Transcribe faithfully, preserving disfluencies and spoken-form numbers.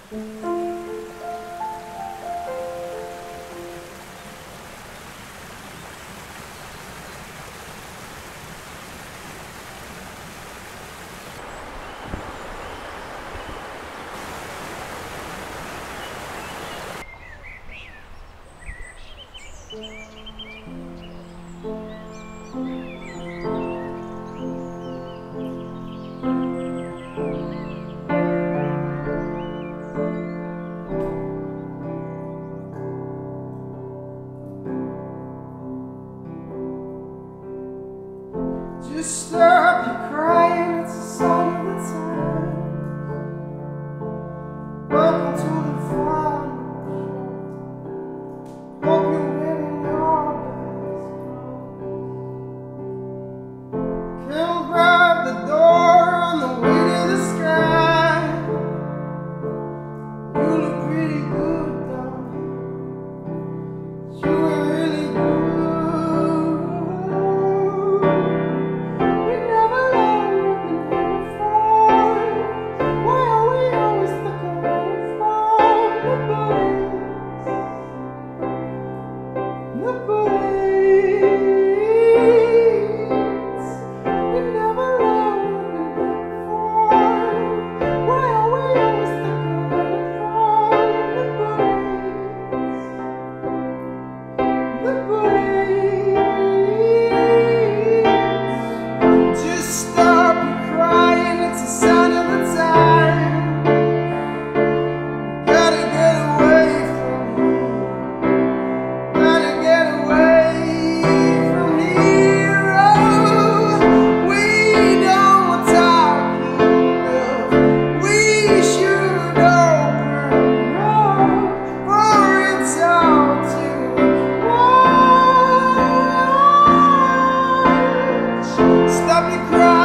Just stop your crying, it's a sign of the times. Welcome to the fun. Hope you're winning your best. Can't grab the door on the way to the sky. You look pretty good, though. You were really good. Stop your crying.